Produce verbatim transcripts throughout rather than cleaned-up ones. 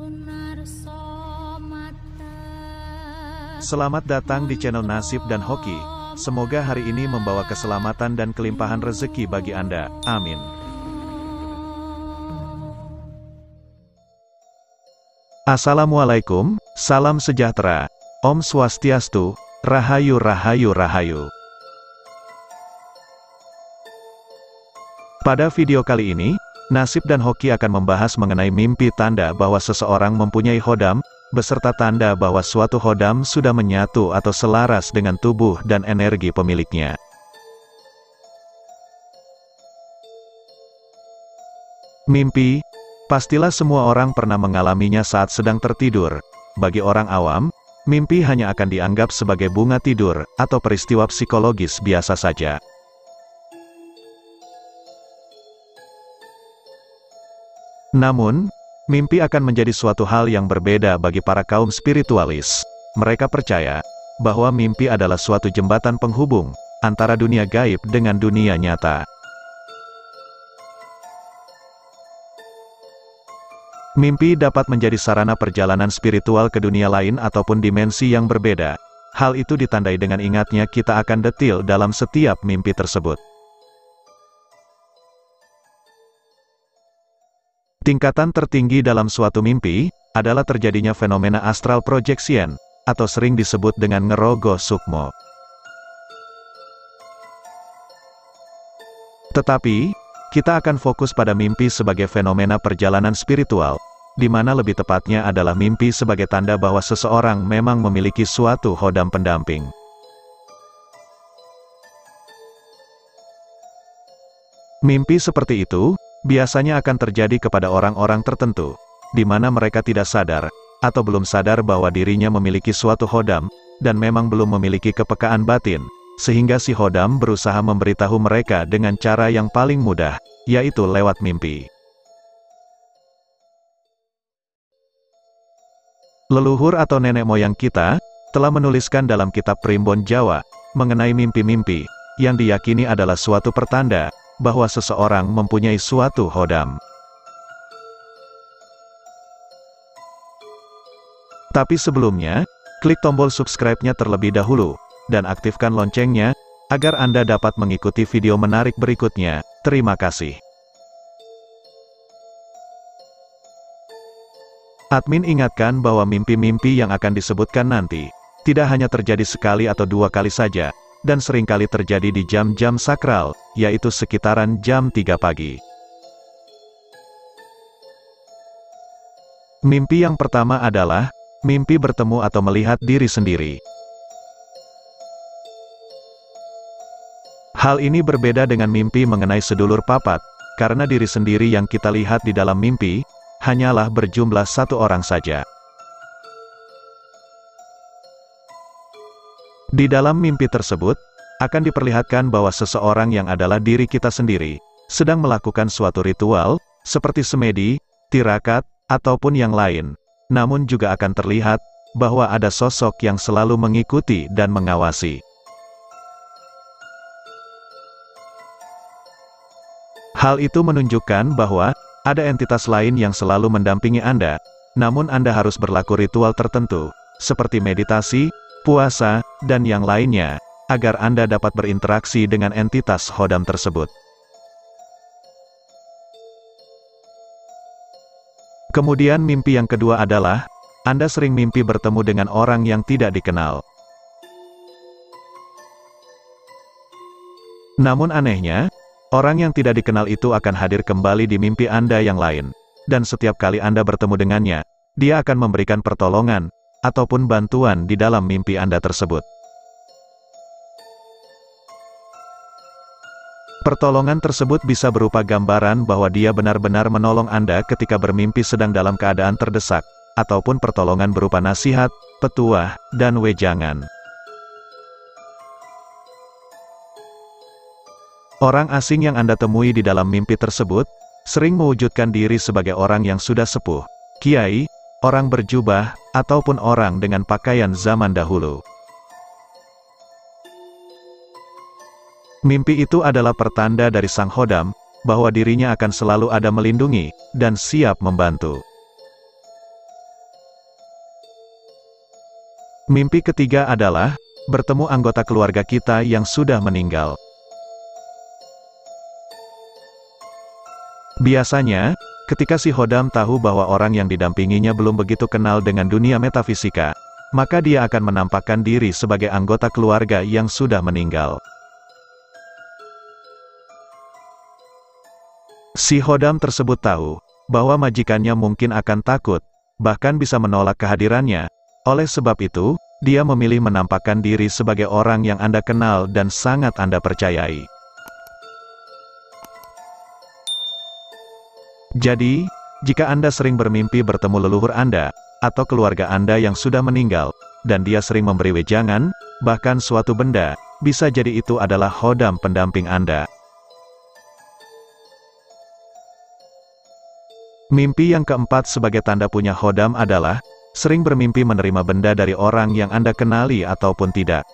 Selamat datang di channel Nasib dan Hoki. Semoga hari ini membawa keselamatan dan kelimpahan rezeki bagi Anda. Amin. Assalamualaikum, salam sejahtera, Om Swastiastu, Rahayu Rahayu Rahayu. Pada video kali ini, Nasib dan Hoki akan membahas mengenai mimpi tanda bahwa seseorang mempunyai hodam, beserta tanda bahwa suatu hodam sudah menyatu atau selaras dengan tubuh dan energi pemiliknya. Mimpi, pastilah semua orang pernah mengalaminya saat sedang tertidur. Bagi orang awam, mimpi hanya akan dianggap sebagai bunga tidur, atau peristiwa psikologis biasa saja. Namun, mimpi akan menjadi suatu hal yang berbeda bagi para kaum spiritualis. Mereka percaya bahwa mimpi adalah suatu jembatan penghubung antara dunia gaib dengan dunia nyata. Mimpi dapat menjadi sarana perjalanan spiritual ke dunia lain ataupun dimensi yang berbeda. Hal itu ditandai dengan ingatnya kita akan detil dalam setiap mimpi tersebut. Tingkatan tertinggi dalam suatu mimpi adalah terjadinya fenomena astral projection, atau sering disebut dengan ngerogo sukmo. Tetapi, kita akan fokus pada mimpi sebagai fenomena perjalanan spiritual, di mana lebih tepatnya adalah mimpi sebagai tanda bahwa seseorang memang memiliki suatu hodam pendamping. Mimpi seperti itu biasanya akan terjadi kepada orang-orang tertentu, di mana mereka tidak sadar, atau belum sadar bahwa dirinya memiliki suatu hodam, dan memang belum memiliki kepekaan batin, sehingga si hodam berusaha memberitahu mereka dengan cara yang paling mudah, yaitu lewat mimpi. Leluhur atau nenek moyang kita telah menuliskan dalam kitab Primbon Jawa mengenai mimpi-mimpi, yang diyakini adalah suatu pertanda bahwa seseorang mempunyai suatu hodam. Tapi sebelumnya, klik tombol subscribe-nya terlebih dahulu, dan aktifkan loncengnya, agar Anda dapat mengikuti video menarik berikutnya. Terima kasih. Admin ingatkan bahwa mimpi-mimpi yang akan disebutkan nanti, tidak hanya terjadi sekali atau dua kali saja, dan seringkali terjadi di jam-jam sakral, yaitu sekitaran jam tiga pagi. Mimpi yang pertama adalah mimpi bertemu atau melihat diri sendiri. Hal ini berbeda dengan mimpi mengenai sedulur papat, karena diri sendiri yang kita lihat di dalam mimpi hanyalah berjumlah satu orang saja. Di dalam mimpi tersebut, akan diperlihatkan bahwa seseorang yang adalah diri kita sendiri, sedang melakukan suatu ritual, seperti semedi, tirakat, ataupun yang lain. Namun juga akan terlihat, bahwa ada sosok yang selalu mengikuti dan mengawasi. Hal itu menunjukkan bahwa, ada entitas lain yang selalu mendampingi Anda, namun Anda harus berlaku ritual tertentu, seperti meditasi, puasa, dan yang lainnya, agar Anda dapat berinteraksi dengan entitas hodam tersebut. Kemudian mimpi yang kedua adalah, Anda sering mimpi bertemu dengan orang yang tidak dikenal. Namun anehnya, orang yang tidak dikenal itu akan hadir kembali di mimpi Anda yang lain, dan setiap kali Anda bertemu dengannya, dia akan memberikan pertolongan, ataupun bantuan di dalam mimpi Anda tersebut. Pertolongan tersebut bisa berupa gambaran bahwa dia benar-benar menolong Anda ketika bermimpi sedang dalam keadaan terdesak, ataupun pertolongan berupa nasihat, petuah, dan wejangan. Orang asing yang Anda temui di dalam mimpi tersebut, sering mewujudkan diri sebagai orang yang sudah sepuh, kiai, orang berjubah, ataupun orang dengan pakaian zaman dahulu. Mimpi itu adalah pertanda dari sang hodam, bahwa dirinya akan selalu ada melindungi, dan siap membantu. Mimpi ketiga adalah bertemu anggota keluarga kita yang sudah meninggal. Biasanya, ketika si Khodam tahu bahwa orang yang didampinginya belum begitu kenal dengan dunia metafisika, maka dia akan menampakkan diri sebagai anggota keluarga yang sudah meninggal. Si Khodam tersebut tahu bahwa majikannya mungkin akan takut, bahkan bisa menolak kehadirannya. Oleh sebab itu, dia memilih menampakkan diri sebagai orang yang Anda kenal dan sangat Anda percayai. Jadi, jika Anda sering bermimpi bertemu leluhur Anda, atau keluarga Anda yang sudah meninggal, dan dia sering memberi wejangan, bahkan suatu benda, bisa jadi itu adalah Khodam pendamping Anda. Mimpi yang keempat sebagai tanda punya Khodam adalah, sering bermimpi menerima benda dari orang yang Anda kenali ataupun tidak.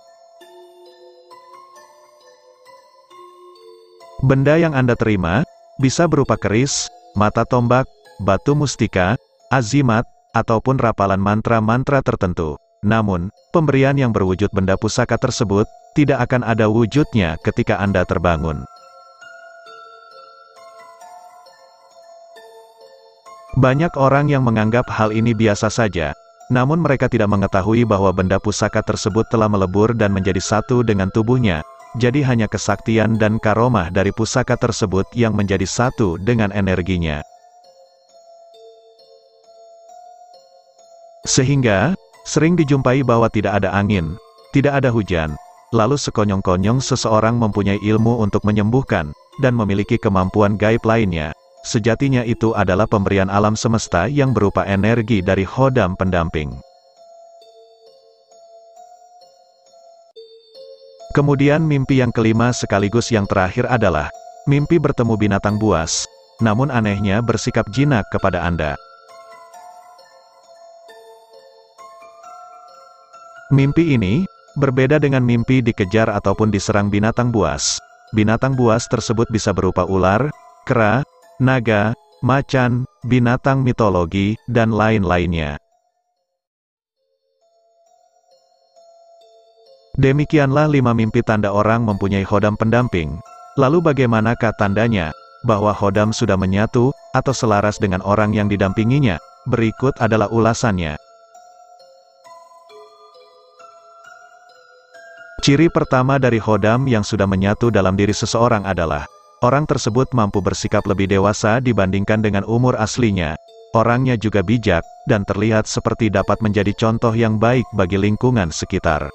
Benda yang Anda terima, bisa berupa keris, mata tombak, batu mustika, azimat, ataupun rapalan mantra-mantra tertentu. Namun, pemberian yang berwujud benda pusaka tersebut, tidak akan ada wujudnya ketika Anda terbangun. Banyak orang yang menganggap hal ini biasa saja, namun mereka tidak mengetahui bahwa benda pusaka tersebut telah melebur dan menjadi satu dengan tubuhnya, jadi hanya kesaktian dan karomah dari pusaka tersebut yang menjadi satu dengan energinya. Sehingga, sering dijumpai bahwa tidak ada angin, tidak ada hujan, lalu sekonyong-konyong seseorang mempunyai ilmu untuk menyembuhkan, dan memiliki kemampuan gaib lainnya. Sejatinya itu adalah pemberian alam semesta yang berupa energi dari Khodam pendamping. Kemudian mimpi yang kelima sekaligus yang terakhir adalah, mimpi bertemu binatang buas, namun anehnya bersikap jinak kepada Anda. Mimpi ini, berbeda dengan mimpi dikejar ataupun diserang binatang buas. Binatang buas tersebut bisa berupa ular, kera, naga, macan, binatang mitologi, dan lain-lainnya. Demikianlah lima mimpi tanda orang mempunyai Khodam pendamping. Lalu bagaimanakah tandanya bahwa Khodam sudah menyatu atau selaras dengan orang yang didampinginya? Berikut adalah ulasannya. Ciri pertama dari Khodam yang sudah menyatu dalam diri seseorang adalah orang tersebut mampu bersikap lebih dewasa dibandingkan dengan umur aslinya. Orangnya juga bijak, dan terlihat seperti dapat menjadi contoh yang baik bagi lingkungan sekitar.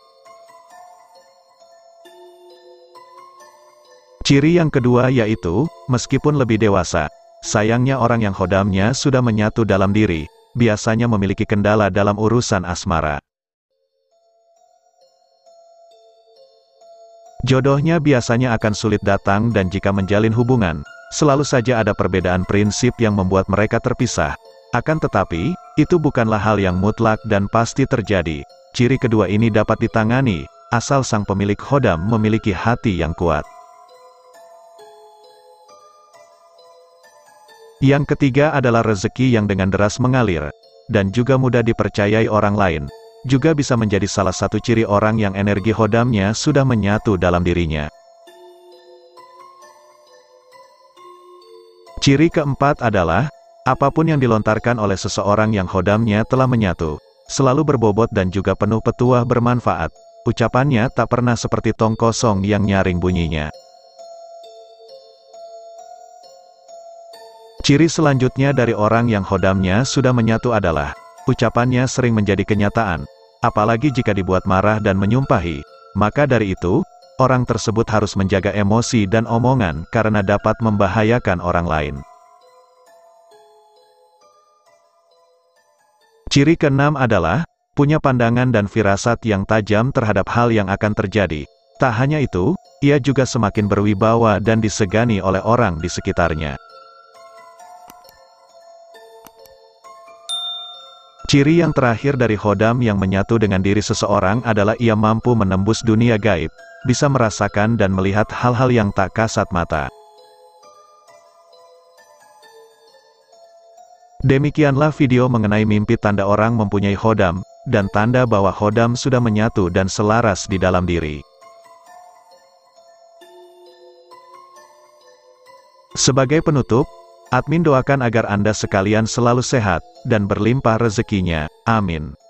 Ciri yang kedua yaitu, meskipun lebih dewasa, sayangnya orang yang Khodamnya sudah menyatu dalam diri, biasanya memiliki kendala dalam urusan asmara. Jodohnya biasanya akan sulit datang dan jika menjalin hubungan, selalu saja ada perbedaan prinsip yang membuat mereka terpisah. Akan tetapi, itu bukanlah hal yang mutlak dan pasti terjadi. Ciri kedua ini dapat ditangani, asal sang pemilik Khodam memiliki hati yang kuat. Yang ketiga adalah rezeki yang dengan deras mengalir, dan juga mudah dipercayai orang lain. Juga bisa menjadi salah satu ciri orang yang energi Khodamnya sudah menyatu dalam dirinya. Ciri keempat adalah, apapun yang dilontarkan oleh seseorang yang Khodamnya telah menyatu, selalu berbobot dan juga penuh petuah bermanfaat. Ucapannya tak pernah seperti tong kosong yang nyaring bunyinya. Ciri selanjutnya dari orang yang Khodamnya sudah menyatu adalah, ucapannya sering menjadi kenyataan. Apalagi jika dibuat marah dan menyumpahi, maka dari itu, orang tersebut harus menjaga emosi dan omongan karena dapat membahayakan orang lain. Ciri keenam adalah, punya pandangan dan firasat yang tajam terhadap hal yang akan terjadi. Tak hanya itu, ia juga semakin berwibawa dan disegani oleh orang di sekitarnya. Ciri yang terakhir dari Khodam yang menyatu dengan diri seseorang adalah ia mampu menembus dunia gaib, bisa merasakan dan melihat hal-hal yang tak kasat mata. Demikianlah video mengenai mimpi tanda orang mempunyai Khodam. dan tanda bahwa khodam sudah menyatu dan selaras di dalam diri. Sebagai penutup, admin doakan agar Anda sekalian selalu sehat, dan berlimpah rezekinya. Amin.